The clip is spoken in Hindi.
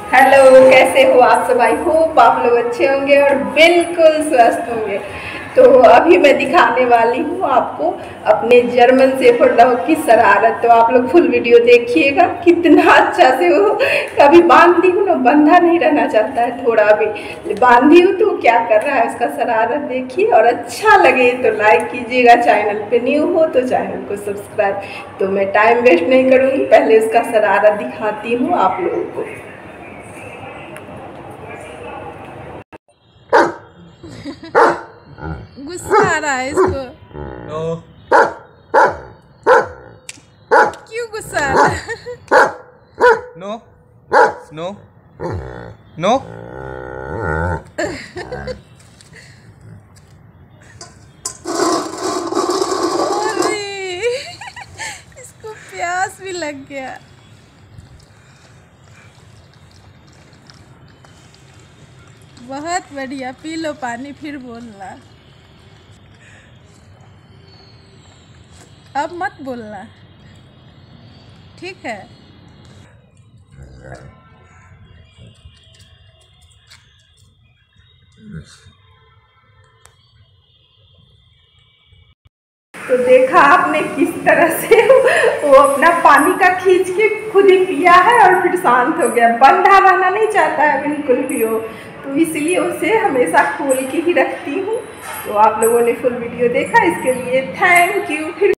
हेलो, कैसे हो आप सब? आई होप आप लोग अच्छे होंगे और बिल्कुल स्वस्थ होंगे। तो अभी मैं दिखाने वाली हूँ आपको अपने जर्मन शेफर्ड डॉग की शरारत। तो आप लोग फुल वीडियो देखिएगा, कितना अच्छा से वो कभी बांधी हूँ ना, बंधा नहीं रहना चाहता है, थोड़ा भी बांधी हूँ तो क्या कर रहा है उसका शरारत देखिए। और अच्छा लगे तो लाइक कीजिएगा, चैनल पे न्यू हो तो चैनल को सब्सक्राइब। तो मैं टाइम वेस्ट नहीं करूँगी, पहले उसका शरारत दिखाती हूँ आप लोगों को। गुस्सा आ रहा है इसको। नो क्यों गुस्सा आ रहा है? नो नो नो अरे इसको प्यास भी लग गया। बहुत बढ़िया, पी लो पानी फिर बोलना। अब मत बोलना, ठीक है? तो देखा आपने किस तरह से वो अपना पानी का खींच के खुद ही पिया है और फिर शांत हो गया। बंधा रहना नहीं चाहता है बिल्कुल भी वो, तो इसलिए उसे हमेशा खोल के ही रखती हूँ। तो आप लोगों ने फुल वीडियो देखा, इसके लिए थैंक यू। फिर